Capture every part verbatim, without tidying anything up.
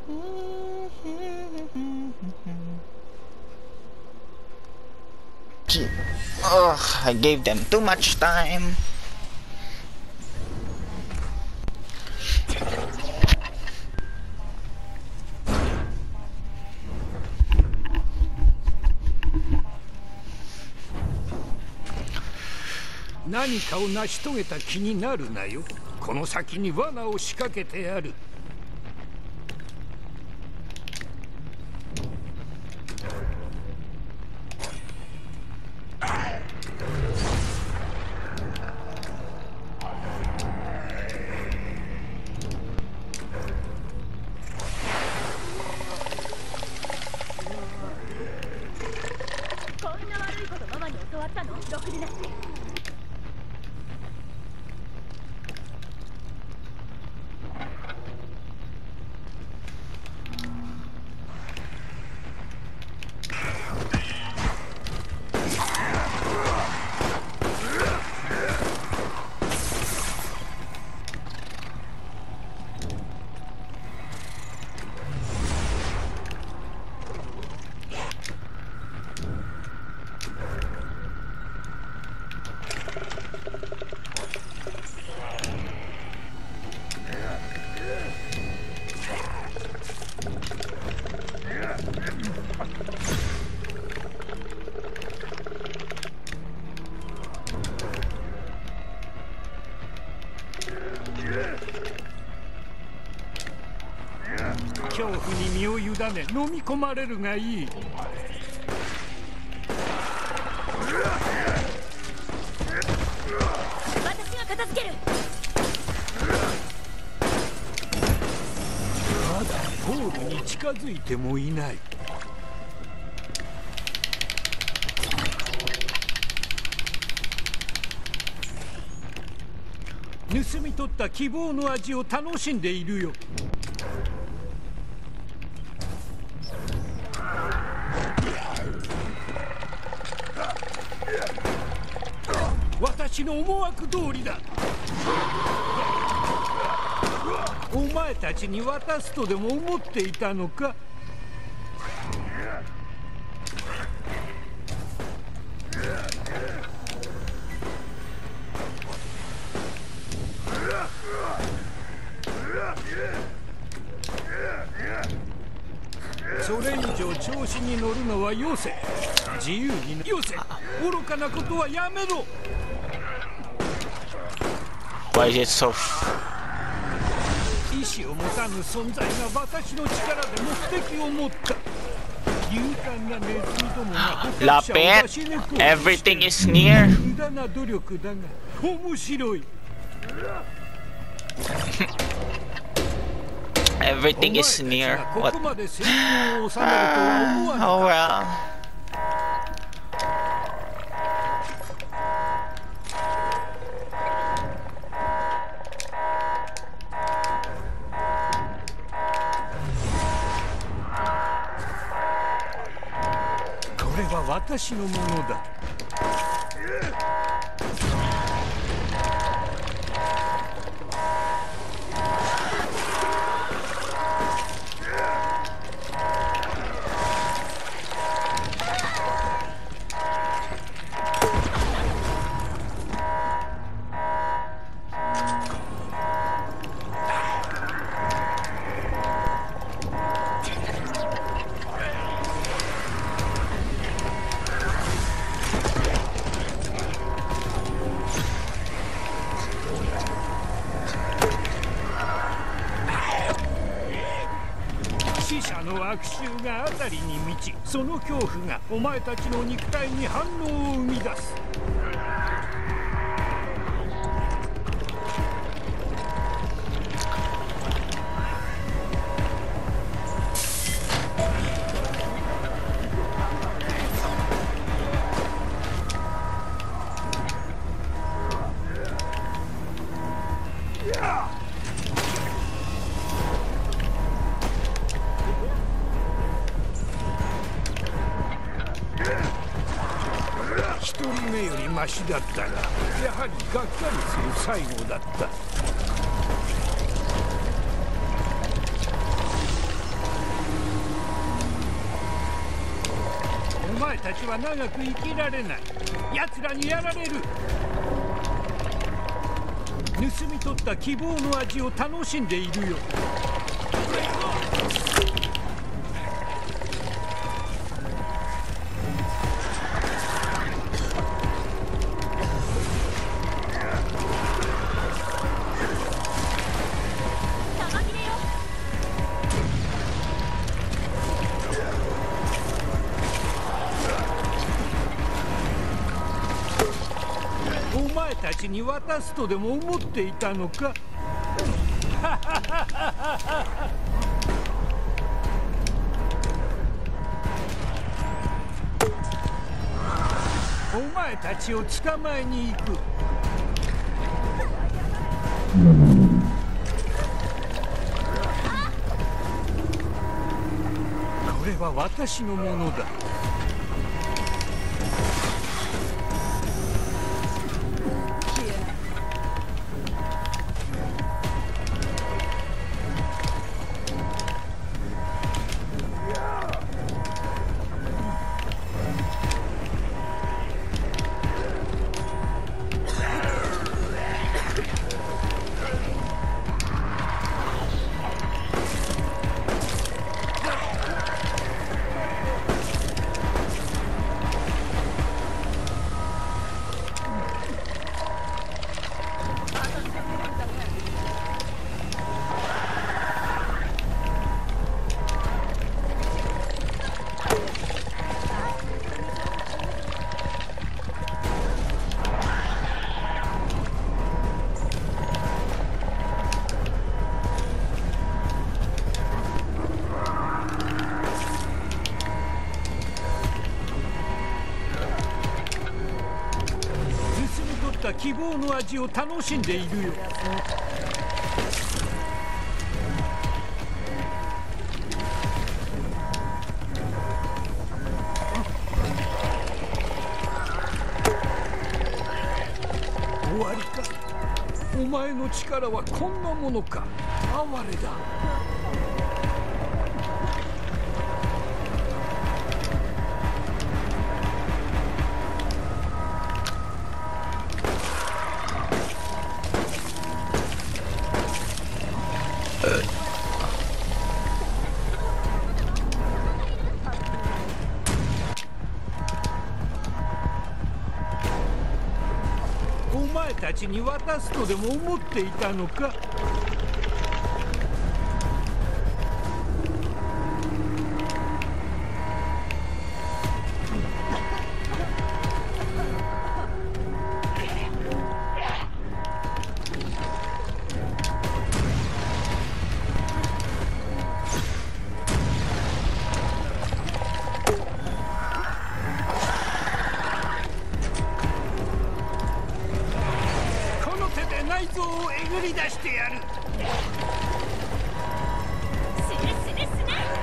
Ugh, I gave them too much time. 何かを成し遂げた気になるなよ。この先に罠を仕掛けてやる。恐怖に身を委ね飲み込まれるがいい。 私が片付ける。 まだゴールに近づいてもいない。盗み取った希望の味を楽しんでいるよ。私の思惑通りだ。お前たちに渡すとでも思っていたのか。それ以上調子に乗るのはよせ。自由によせ。愚かなことはやめろ。 Why is it so? 意志を持たぬ存在が私の力で目的を持った。勇敢なネズミどもが Lapit, everything is near. 無駄な努力だが面白い。 Everything is near. What? ここまで成功を収めるとは思わなかった。 Oh well. これは私のものだ。死者の悪臭が辺りに満ち、その恐怖がお前たちの肉体に反応を生み出す。一人目よりマシだったが、やはりがっかりする最後だった。 前たちは長く生きられない。奴らにやられる。盗み取った希望の味を楽しんでいるよ。お前たちに渡すとでも思っていたのか。お前たちを捕まえに行く。これは私のものだ。希望の味を楽しんでいるよ。終わりか。お前の力はこんなものか。哀れだ。お前たちに渡すとでも思っていたのか。内臓をえぐり出してやる。 するするする。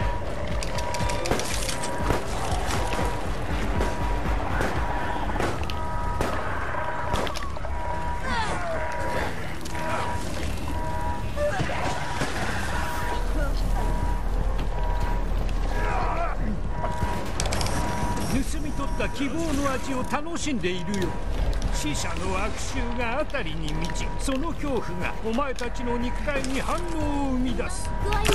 盗み取った希望の味を楽しんでいるよ。死者の悪臭が辺りに満ち、その恐怖がお前たちの肉体に反応を生み出す。 具合いい。集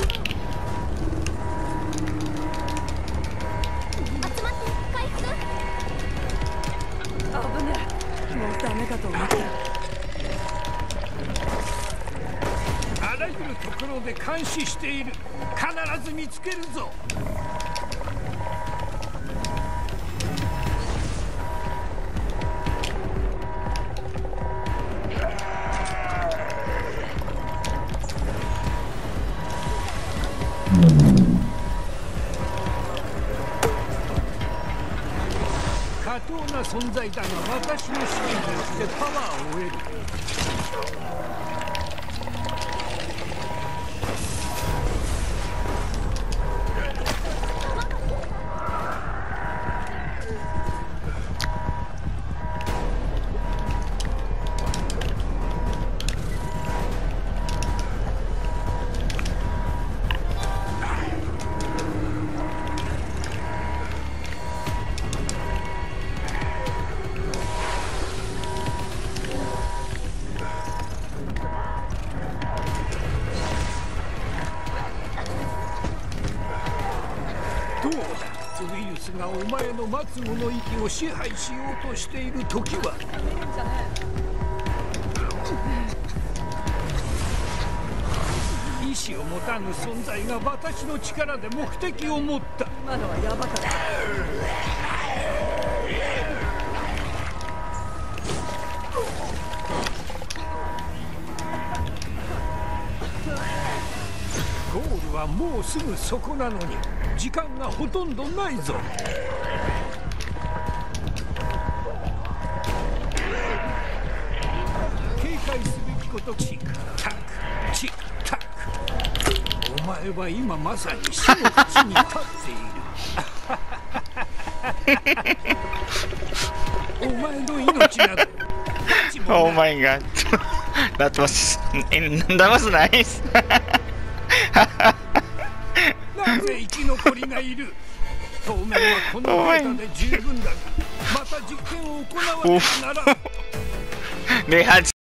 まって回復。 危ねえ、もうダメかと思った。 あらゆるところで監視している。必ず見つけるぞ。過当な存在だが、私の試験によってパワーを得る。 だ。ウイルスがお前の末後の息を支配しようとしている時は意志を持たぬ存在が私の力で目的を持った。 今のはヤバかった。 ゴールはもうすぐそこなのに時間がほとんどないぞ。警戒すべきことチックタックチックタック。お前は今まさに死の淵に立っている。お前の命など Oh my god. That was that was nice. なぜ生き残りがいる。当面はこのデータで十分だが、また実験を行わねばならん。 They had